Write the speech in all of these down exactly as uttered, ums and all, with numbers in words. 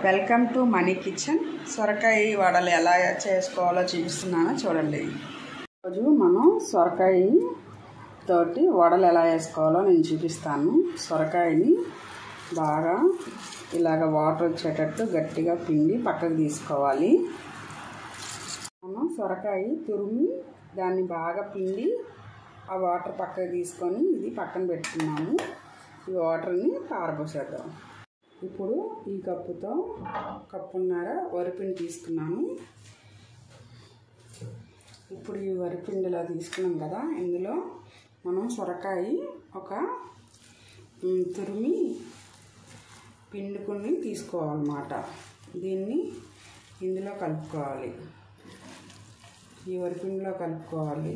Welcome to money kitchen. సొరకాయ వడలు ఎలా చేసుకోవాలో చూపిస్తున్నానో చూడండి. ఈరోజు మనం సొరకాయ తోటి వడలు ఎలా వేసుకోవాలో నేను చూపిస్తాను. సొరకాయని బాగా ఇలాగ వాటర్ వచ్చేటట్టు గట్టిగా పిండి పక్కకు తీసుకోవాలి. మనం సొరకాయ తురిమి దాన్ని బాగా పిండి ఆ వాటర్ పక్కకు తీసుకొని ఇది పక్కన పెట్టుకున్నాము. ఈ వాటర్ని పారబోసేద్దాం. ఇప్పుడు ఈ కప్పుతో కప్పున్నర వరిపిండి తీసుకున్నాను. ఇప్పుడు ఈ వరిపిండిలా తీసుకున్నాం కదా, ఇందులో మనం సొరకాయ ఒక తురిమి పిండుకుని తీసుకోవాలన్నమాట. దీన్ని ఇందులో కలుపుకోవాలి. ఈ వరిపిండిలో కలుపుకోవాలి.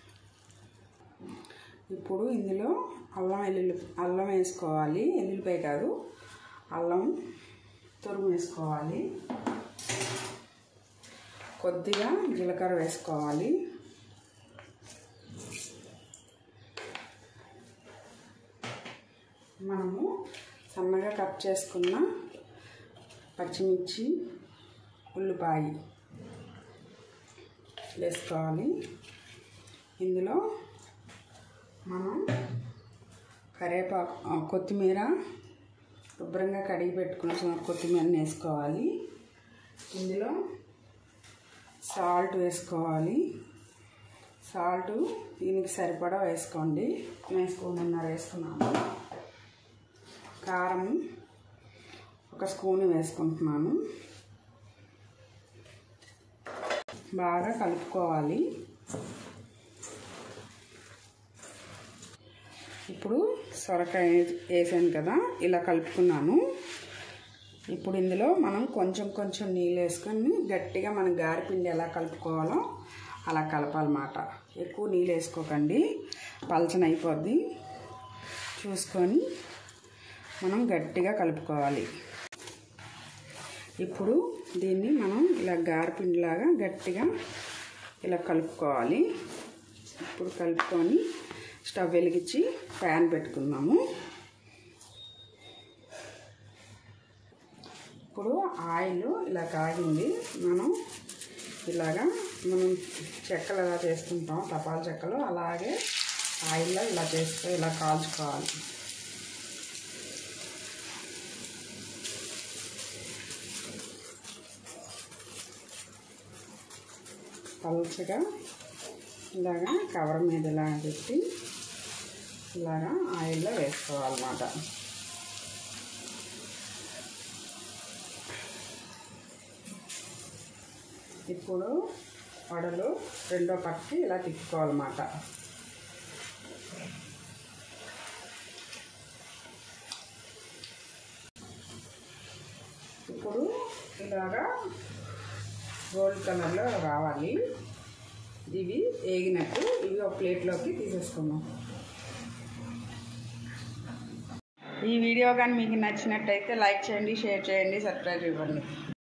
ఇప్పుడు ఇందులో అల్లం వెల్లుల్లి అల్లం వేసుకోవాలి. ఎల్లుల్లిపాయ కాదు, అల్లం తురుము వేసుకోవాలి. కొద్దిగా జీలకర్ర వేసుకోవాలి. మనము సన్నగా కట్ చేసుకున్న పచ్చిమిర్చి, ఉల్లిపాయ వేసుకోవాలి. ఇందులో మనం కరివేపాకు, కొత్తిమీర శుభ్రంగా కడిగి పెట్టుకున్న కొత్తిమీరని వేసుకోవాలి. ఇందులో సాల్ట్ వేసుకోవాలి. సాల్ట్ దీనికి సరిపడా వేసుకోండి. నేను స్పూన్నర వేసుకున్నాను. కారం ఒక స్పూన్ వేసుకుంటున్నాను. బాగా కలుపుకోవాలి. ఇప్పుడు సొరకాయ వేసాను కదా, ఇలా కలుపుకున్నాను. ఇప్పుడు ఇందులో మనం కొంచెం కొంచెం నీళ్ళు వేసుకొని గట్టిగా మనం గారెపిండి ఎలా కలుపుకోవాలో అలా కలపాలన్నమాట. ఎక్కువ నీళ్ళు వేసుకోకండి, పలచన అయిపోద్ది. చూసుకొని మనం గట్టిగా కలుపుకోవాలి. ఇప్పుడు దీన్ని మనం ఇలా గారెపిండిలాగా గట్టిగా ఇలా కలుపుకోవాలి. ఇప్పుడు కలుపుకొని స్టవ్ వెలిగించి ప్యాన్ పెట్టుకుందాము. ఇప్పుడు ఆయిల్ ఇలా కాగింది. మనం ఇలాగా మనం చెక్కలు ఎలా చేసుకుంటాం, తపాల చెక్కలు, అలాగే ఆయిల్లో ఇలా చేసుకో ఇలా కాల్చుకోవాలి. పలుచగా ఇలాగా కవర్ మీద ఇలా పెట్టి ఇలాగా ఆయిల్లో వేసుకోవాలన్నమాట. ఇప్పుడు వడలు రెండో పక్కకి ఇలా తిప్పుకోవాలన్నమాట. ఇప్పుడు ఇలాగా గోల్డ్ కలర్లో రావాలి. ఇవి వేగినట్టు ఇవి ఒక ప్లేట్లోకి తీసేసుకుందాం. ఈ వీడియో కానీ మీకు నచ్చినట్టయితే లైక్ చేయండి, షేర్ చేయండి, సబ్స్క్రైబ్ ఇవ్వండి.